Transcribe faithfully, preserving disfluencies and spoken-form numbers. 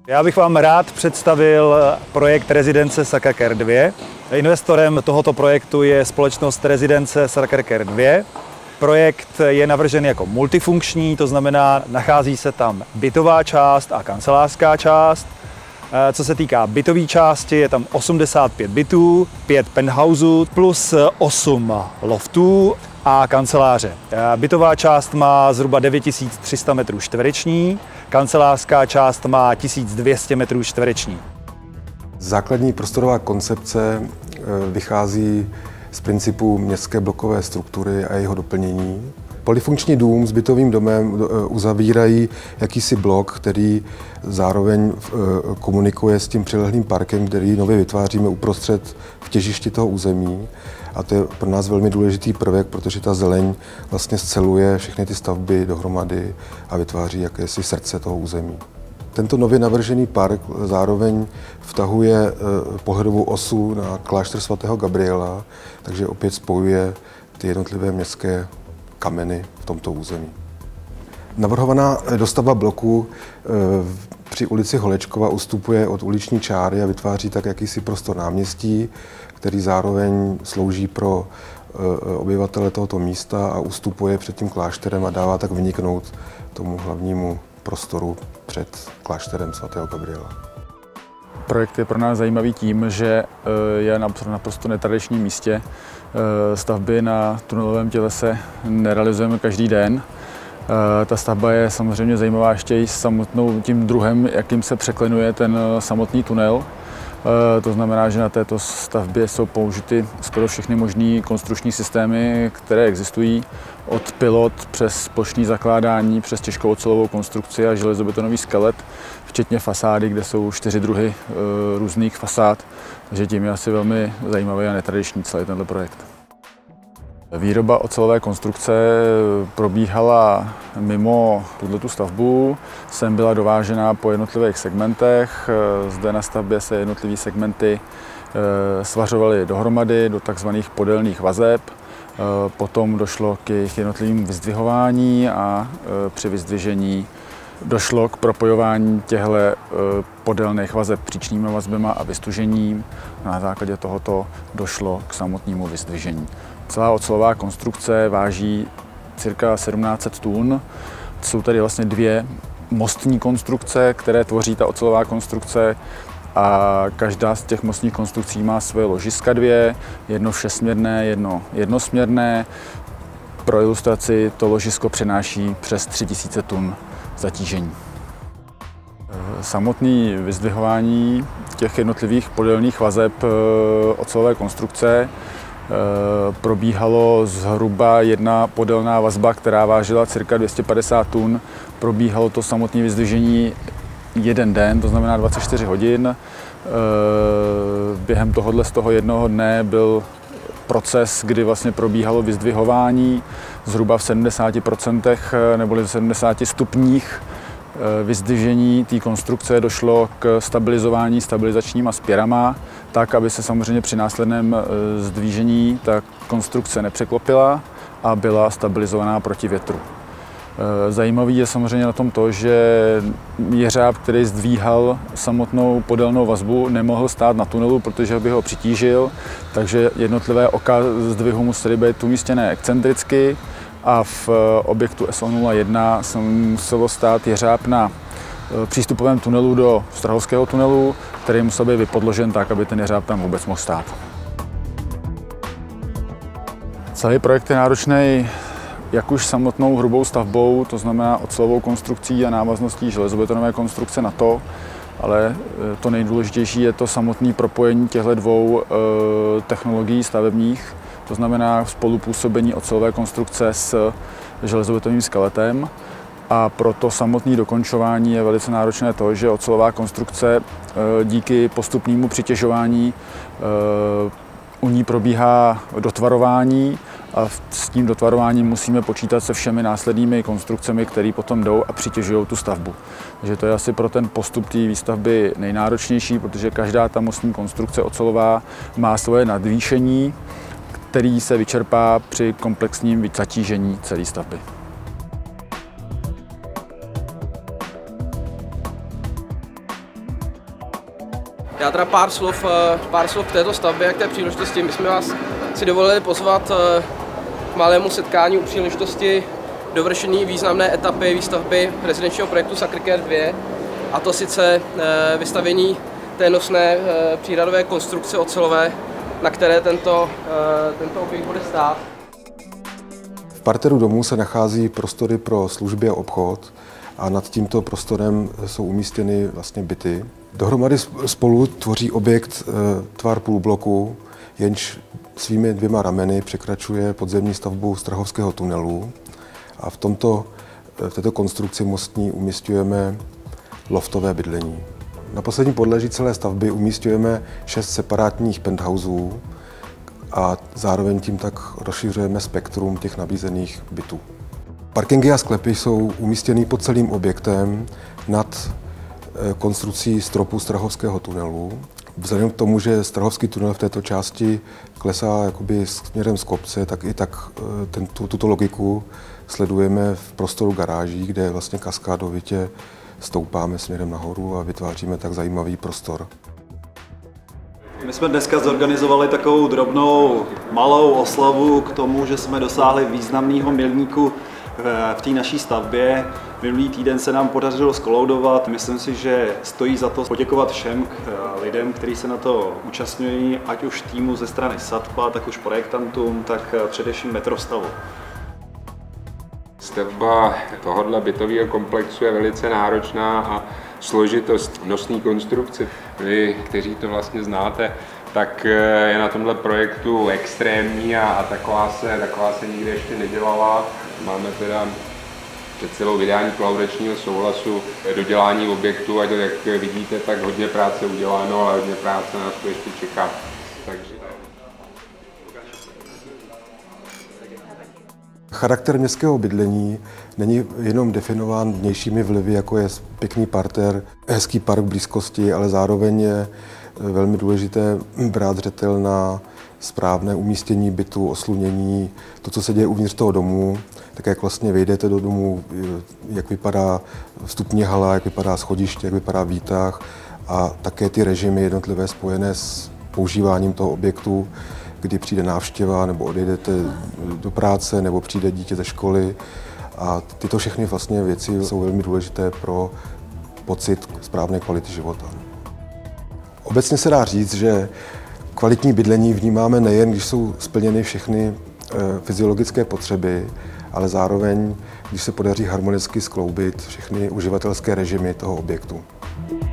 Já bych vám rád představil projekt Rezidence Sakaker dva. Investorem tohoto projektu je společnost Rezidence Sakaker dva. Projekt je navržen jako multifunkční, to znamená, nachází se tam bytová část a kancelářská část. Co se týká bytové části, je tam osmdesát pět bytů, pět penthouseů plus osm loftů a kanceláře. Bytová část má zhruba devět tisíc tři sta metrů čtverečních, kancelářská část má tisíc dvě stě metrů čtverečních. Základní prostorová koncepce vychází z principu městské blokové struktury a jeho doplnění. Polyfunkční dům s bytovým domem uzavírají jakýsi blok, který zároveň komunikuje s tím přilehlým parkem, který nově vytváříme uprostřed v těžišti toho území. A to je pro nás velmi důležitý prvek, protože ta zeleň vlastně sceluje všechny ty stavby dohromady a vytváří jakési srdce toho území. Tento nově navržený park zároveň vtahuje pohledovou osu na klášter svatého Gabriela, takže opět spojuje ty jednotlivé městské kameny v tomto území. Navrhovaná dostavba bloku při ulici Holečkova ustupuje od uliční čáry a vytváří tak jakýsi prostor náměstí, který zároveň slouží pro obyvatele tohoto místa a ustupuje před tím klášterem a dává tak vyniknout tomu hlavnímu prostoru před klášterem svatého Gabriela. Projekt je pro nás zajímavý tím, že je na naprosto netradičním místě. Stavby na tunelovém tělese nerealizujeme každý den. Ta stavba je samozřejmě zajímavá ještě i samotnou tím druhem, jakým se překlenuje ten samotný tunel. To znamená, že na této stavbě jsou použity skoro všechny možné konstrukční systémy, které existují, od pilot přes plošné zakládání, přes těžkou ocelovou konstrukci a železobetonový skelet, včetně fasády, kde jsou čtyři druhy různých fasád. Takže tím je asi velmi zajímavý a netradiční celý tenhle projekt. Výroba ocelové konstrukce probíhala mimo tuto stavbu, sem byla dovážena po jednotlivých segmentech. Zde na stavbě se jednotlivé segmenty svařovaly dohromady do takzvaných podélných vazeb. Potom došlo k jejich jednotlivým vyzdvihování a při vyzdvižení došlo k propojování těchto podélných vazeb příčnými vazbama a vystužením. Na základě tohoto došlo k samotnému vyzdvižení. Celá ocelová konstrukce váží cirka sedmnáct set tun. Jsou tady vlastně dvě mostní konstrukce, které tvoří ta ocelová konstrukce a každá z těch mostních konstrukcí má své ložiska dvě, jedno všesměrné, jedno jednosměrné. Pro ilustraci to ložisko přenáší přes tři tisíce tun zatížení. Samotné vyzdvihování těch jednotlivých podélných vazeb ocelové konstrukce probíhalo zhruba jedna podélná vazba, která vážila cirka dvě stě padesát tun. Probíhalo to samotné vyzdvižení jeden den, to znamená dvacet čtyři hodin. Během tohohle z toho jednoho dne byl proces, kdy vlastně probíhalo vyzdvihování zhruba v sedmdesáti procentech neboli v sedmdesáti stupních vyzdvižení té konstrukce. Došlo k stabilizování stabilizačníma spěrama, tak, aby se samozřejmě při následném zdvížení ta konstrukce nepřeklopila a byla stabilizovaná proti větru. Zajímavý je samozřejmě na tom to, že jeřáb, který zdvíhal samotnou podélnou vazbu, nemohl stát na tunelu, protože by ho přitížil, takže jednotlivé oka zdvihu musely být umístěné excentricky a v objektu S O nula jedna se muselo stát jeřáb na přístupovém tunelu do Strahovského tunelu, který musel být vypodložen tak, aby ten jeřáb tam vůbec mohl stát. Celý projekt je náročný jak už samotnou hrubou stavbou, to znamená ocelovou konstrukcí a návazností železobetonové konstrukce na to, ale to nejdůležitější je to samotné propojení těchto dvou technologií stavebních, to znamená spolupůsobení ocelové konstrukce s železobetonovým skeletem. A pro to samotné dokončování je velice náročné to, že ocelová konstrukce díky postupnému přitěžování u ní probíhá dotvarování a s tím dotvarováním musíme počítat se všemi následnými konstrukcemi, které potom jdou a přitěžují tu stavbu. Takže to je asi pro ten postup té výstavby nejnáročnější, protože každá ta mostní konstrukce ocelová má svoje nadvýšení, který se vyčerpá při komplexním zatížení celé stavby. Já teda pár slov, pár slov k této stavbě a k té příležitosti. My jsme vás si dovolili pozvat k malému setkání u příležitosti dovršení významné etapy výstavby rezidenčního projektu Sacré-Cœur dva, a to sice vystavění té nosné příhradové konstrukce ocelové, na které tento, tento objekt bude stát. V parteru domu se nachází prostory pro služby a obchod a nad tímto prostorem jsou umístěny vlastně byty. Dohromady spolu tvoří objekt tvar půlbloku, jenž svými dvěma rameny překračuje podzemní stavbu Strahovského tunelu. A v, tomto, v této konstrukci mostní umísťujeme loftové bydlení. Na poslední podlaží celé stavby umísťujeme šest separátních penthouseů a zároveň tím tak rozšiřujeme spektrum těch nabízených bytů. Parkingy a sklepy jsou umístěny pod celým objektem nad konstrukcí stropu Strahovského tunelu. Vzhledem k tomu, že Strahovský tunel v této části klesá jakoby směrem z kopce, tak i tak ten, tu, tuto logiku sledujeme v prostoru garáží, kde vlastně kaskádovitě stoupáme směrem nahoru a vytváříme tak zajímavý prostor. My jsme dneska zorganizovali takovou drobnou malou oslavu k tomu, že jsme dosáhli významného milníku v té naší stavbě. Minulý týden se nám podařilo skoloudovat. Myslím si, že stojí za to poděkovat všem lidem, kteří se na to účastňují, ať už týmu ze strany SATPA, tak už projektantům, tak především Metrostavu. Stavba tohoto bytového komplexu je velice náročná a složitost nosné konstrukce. Vy, kteří to vlastně znáte, tak je na tomhle projektu extrémní a, a taková, se, taková se nikdy ještě nedělala. Máme teda před celou vydání kolaboračního souhlasu, dodělání objektu, a to, jak vidíte, tak hodně práce uděláno, ale hodně práce nás tu ještě čeká. Takže... Charakter městského bydlení není jenom definován vnějšími vlivy, jako je pěkný parter, hezký park v blízkosti, ale zároveň je velmi důležité brát zřetel na správné umístění bytu, oslunění, to, co se děje uvnitř toho domu, tak jak vlastně vejdete do domu, jak vypadá vstupní hala, jak vypadá schodiště, jak vypadá výtah a také ty režimy jednotlivé spojené s používáním toho objektu, kdy přijde návštěva, nebo odejdete do práce, nebo přijde dítě ze školy. A tyto všechny vlastně věci jsou velmi důležité pro pocit správné kvality života. Obecně se dá říct, že kvalitní bydlení vnímáme nejen, když jsou splněny všechny fyziologické potřeby, ale zároveň, když se podaří harmonicky skloubit všechny uživatelské režimy toho objektu.